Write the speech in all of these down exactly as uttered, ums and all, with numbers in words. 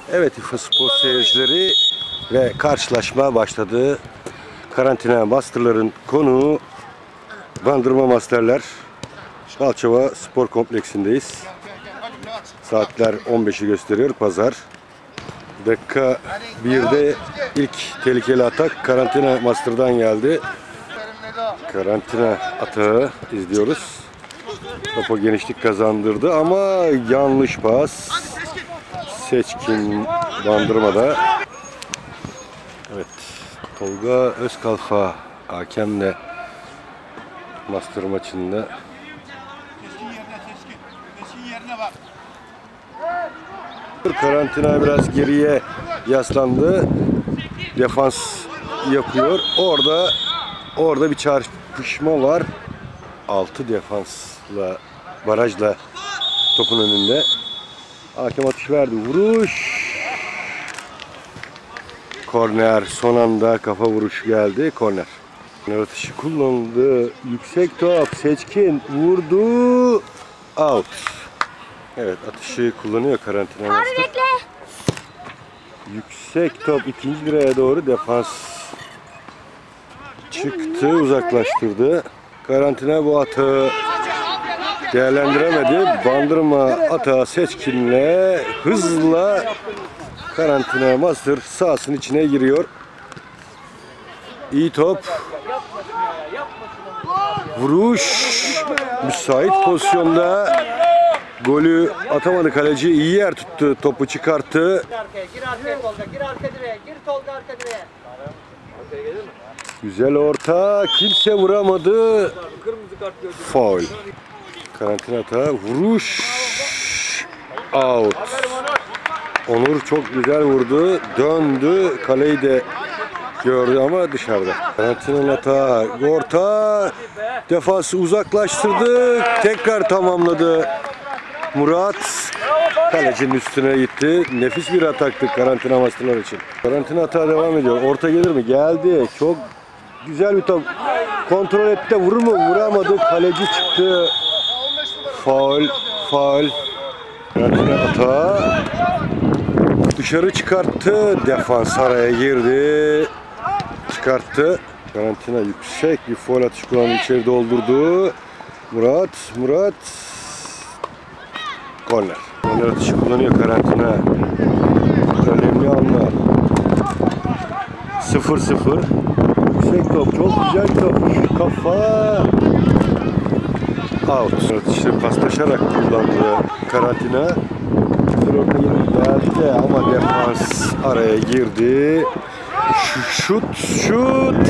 Evet, İFA Spor seyircileri ve karşılaşma başladı. Karantina Master'ların konuğu Bandırma Master'ler. Balçova Spor Kompleksi'ndeyiz. Saatler on beşi gösteriyor, pazar. Dakika birde ilk tehlikeli atak Karantina Master'dan geldi. Karantina atağı izliyoruz. Topa genişlik kazandırdı ama yanlış pas. Seçkin Bandırma'da. Evet, Tolga Özkalfa hakemle Master maçında. Karantina biraz geriye yaslandı. Defans yapıyor. Orada orada bir çarpışma var. altı defansla, barajla topun önünde. Hakem atış verdi. Vuruş. Korner. Son anda kafa vuruş geldi. Korner. Korner atışı kullanıldı. Yüksek top. Seçkin vurdu. Out. Evet, atışı kullanıyor Karantina Master. Yüksek top ikinci direğe doğru defans çıktı, uzaklaştırdı. Karantina bu atağı değerlendiremedi. Bandırma atağı Seçkin'le hızla Karantina Master sahasının içine giriyor. İyi top. Vuruş. Müsait pozisyonda. Golü atamadı kaleci. İyi yer tuttu. Topu çıkarttı. Gir arkaya Tolga. Gir arka direğe. Gir Tolga arka direğe. Güzel orta. Kimse vuramadı. Faul. Karantina atağı. Vuruş. Out. Onur çok güzel vurdu. Döndü. Kaleyi de gördü ama dışarıda. Karantina'nın atağı. Orta. Defansı uzaklaştırdı. Tekrar tamamladı. Murat kalecinin üstüne gitti. Nefis bir ataktı Karantina Master'lar için. Karantina atağı devam ediyor. Orta gelir mi? Geldi. Çok güzel bir top. Kontrol etti. Vurur mu? Vuramadı. Kaleci çıktı. Faul. Faul. Karantina atağı. Dışarı çıkarttı. Defans araya girdi. Çıkarttı. Karantina yüksek bir faul atışı kullandı. İçeri doldurdu. Murat. Murat. Korner. Korner atışı kullanıyor Karantina. Önemli anlar. sıfır sıfır. Yüksek top. Çok güzel top. Kafa. Out. Atışları paslaşarak kullandı Karantina. Geldi ama defans araya girdi. Şut. Şut.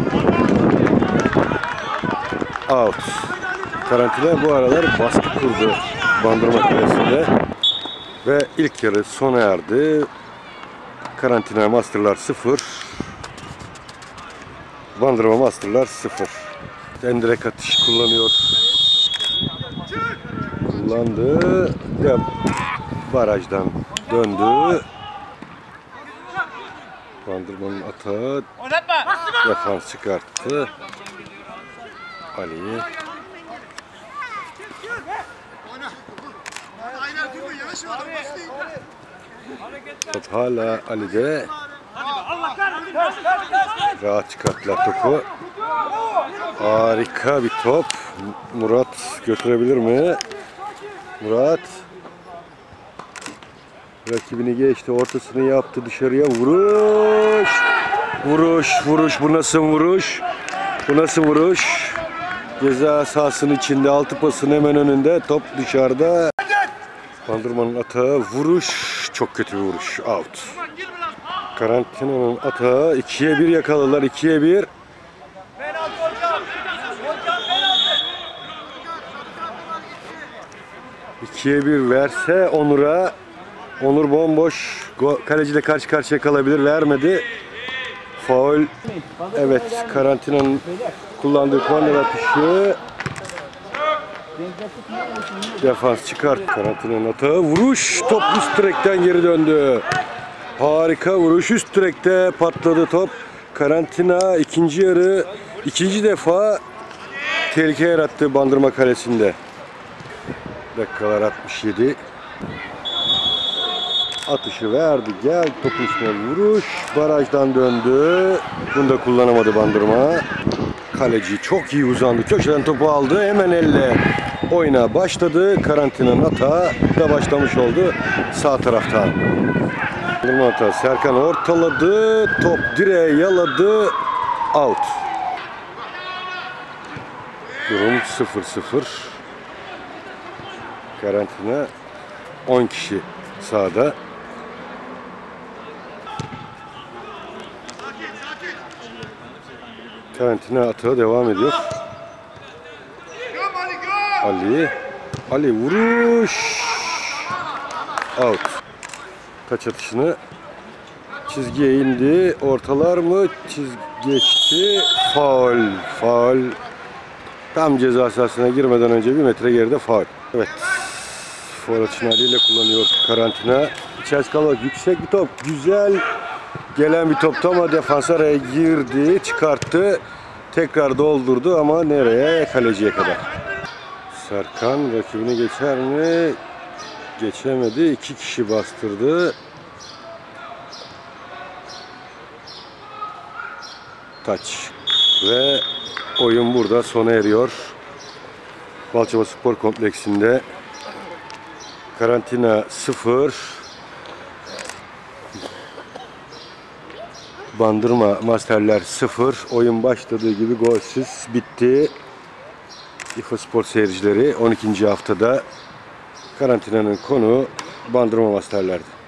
Out. Karantina bu aralar baskı kurdu Bandırma Kalesi'nde ve ilk yarı sona erdi. Karantina Master'lar sıfır. Bandırma Master'lar sıfır. Endirek atış kullanıyor. Kullandı ve barajdan döndü. Bandırma'nın atağı. Defans çıkarttı. Ali. Top hala Ali'de. Rahat çıkarttılar topu. Harika bir top. Murat götürebilir mi? Murat rakibini geçti. Ortasını yaptı. Dışarıya vuruş. Vuruş. Vuruş. Bu nasıl vuruş? Bu nasıl vuruş? Ceza sahasının içinde. Altı pasın hemen önünde. Top dışarıda. Bandırma'nın atağı. Vuruş. Çok kötü bir vuruş. Out. Karantina'nın atağı. ikiye bir yakaladılar. ikiye bir. ikiye bir verse Onur'a. Onur bomboş. Kaleciyle karşı karşıya kalabilir. Vermedi. Faul. Evet. Karantina'nın kullandığı korner atışı. Defans çıkart. Karantina'nın atağı. Vuruş. Top üst direkten geri döndü. Harika vuruş. Üst direkte patladı top. Karantina ikinci yarı ikinci defa tehlike yarattı Bandırma Kalesi'nde. Dakikalar altmış yedi. Atışı verdi. Gel topun üstüne vuruş. Barajdan döndü. Bunu da kullanamadı Bandırma. Kaleci çok iyi uzandı. Köşeden topu aldı. Hemen elle oyuna başladı. Karantinanın hata da başlamış oldu sağ taraftan. Bandırma hata. Serkan ortaladı. Top direğe yaladı. Out. Durum sıfır sıfır. Karantina on kişi sahada. Karantina atağı devam ediyor. Ali. Ali vuruş. Out. Taç atışını çizgiye indi. Ortalar mı? Çizgi geçti. Faul. Faul. Tam ceza sahasına girmeden önce bir metre geride faul. Evet. Faul atışını Ali ile kullanıyor Karantina. İçerisi kalabalık. Yüksek bir top. Güzel gelen bir toptu ama defans araya girdi. Çıkarttı. Tekrar doldurdu ama nereye? Kaleciye kadar. Serkan rakibini geçer mi? Geçemedi. İki kişi bastırdı. Taç. Ve oyun burada sona eriyor. Balçova Spor Kompleksinde Karantina sıfır. Bandırma Masterler sıfır. Oyun başladığı gibi golsüz bitti. İFA Spor seyircileri on ikinci haftada karantinanın konuğu Bandırma Masterler'di.